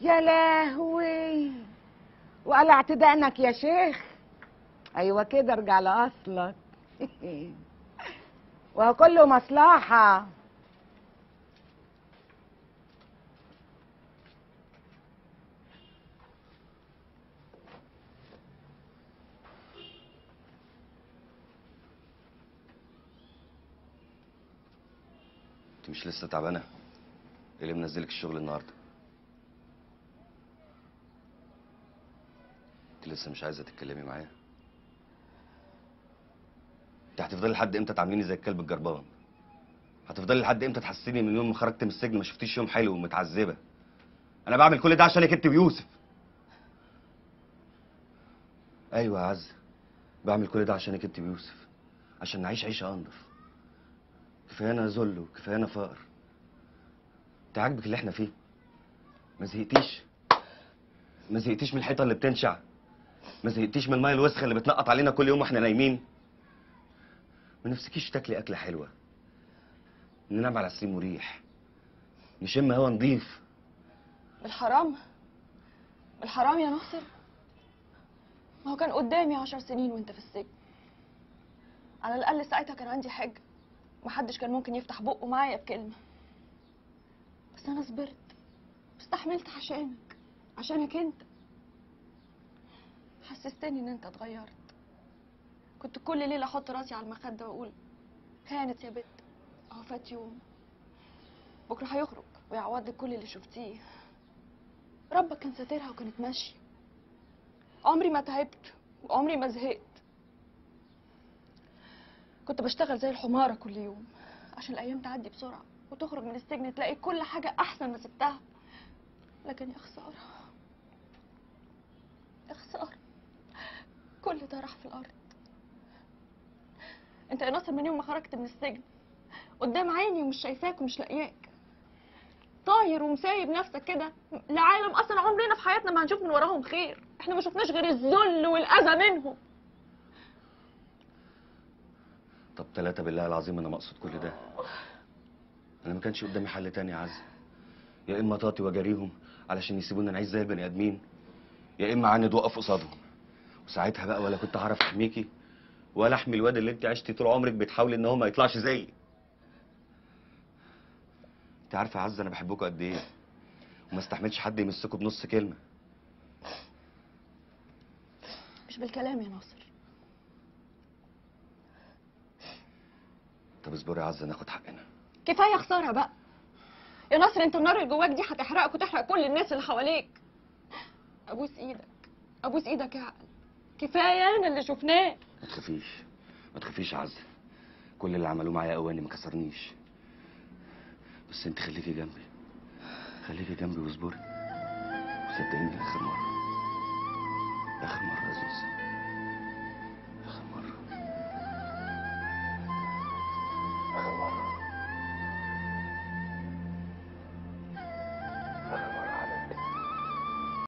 يا لهوي، وقلعت دقنك يا شيخ. ايوه كده، ارجع لاصلك. وهو كله مصلحه. انت مش لسه تعبانه؟ ايه اللي منزلك الشغل النهارده؟ انت لسه مش عايزه تتكلمي معايا؟ انت هتفضلي لحد امتى تعامليني زي الكلب الجربان؟ هتفضلي لحد امتى تحسسيني من يوم ما خرجت من السجن ما شفتيش يوم حلو ومتعذبه؟ انا بعمل كل ده عشانك انت ويوسف. ايوه يا عز، بعمل كل ده عشانك انت ويوسف، عشان نعيش عيشه انضف. كفايانا ذل وكفايانا فقر. انت عاجبك اللي احنا فيه؟ ما زهقتيش؟ ما زهقتيش من الحيطه اللي بتنشع؟ ما زهقتيش من الميه الوسخه اللي بتنقط علينا كل يوم واحنا نايمين؟ ما نفسكيش تاكلي اكله حلوه؟ ننام على سرير مريح، نشم هوا نضيف؟ بالحرام، بالحرام يا ناصر. ما هو كان قدامي 10 سنين وانت في السجن. على الاقل ساعتها كان عندي حاجه، محدش كان ممكن يفتح بقه معايا بكلمه. بس انا صبرت واستحملت عشانك انت. حسستني ان انت اتغيرت. كنت كل ليله احط راسي على المخده واقول هانت يا بت، اهو فات يوم، بكره هيخرج ويعوض لك كل اللي شفتيه. ربك كان ساترها وكانت ماشيه. عمري ما تعبت وعمري ما زهقت. كنت بشتغل زي الحمارة كل يوم عشان الأيام تعدي بسرعة وتخرج من السجن تلاقي كل حاجة أحسن ما سبتها. لكن يا خسارة، يا خسارة، كل ده راح في الأرض. أنت يا ناصر من يوم ما خرجت من السجن قدام عيني ومش شايفاك ومش لاقياك، طاير ومسايب نفسك كده لعالم أصلا عمرنا في حياتنا ما هنشوف من وراهم خير. إحنا ما شفناش غير الذل والأذى منهم. طب 3 بالله العظيم انا مقصود كل ده. انا ما كانش قدامي حل تاني يا عز، يا اما طاطي واجاريهم علشان يسيبونا نعيش زي البني ادمين، يا اما عند واقف قصادهم. وساعتها بقى ولا كنت هعرف احميكي ولا احمي الواد اللي انت عشتي طول عمرك بتحاولي ان هو ما يطلعش زيي. انت عارفه يا عز انا بحبكوا قد ايه، وما استحملش حد يمسكوا بنص كلمه. مش بالكلام يا ناصر. طب اصبري يا عز ناخد حقنا. كفاية خسارة بقى يا ناصر. انت النار اللي جواك دي هتحرقك وتحرق كل الناس اللي حواليك. ابوس ايدك، ابوس ايدك يا عقل. كفايه انا اللي شفناه. ما تخافيش، ما تخافيش يا عز، كل اللي عملوه معايا اواني ما كسرنيش. بس انت خليكي جنبي، خليكي جنبي واصبري، وصدقيني لاخر مره.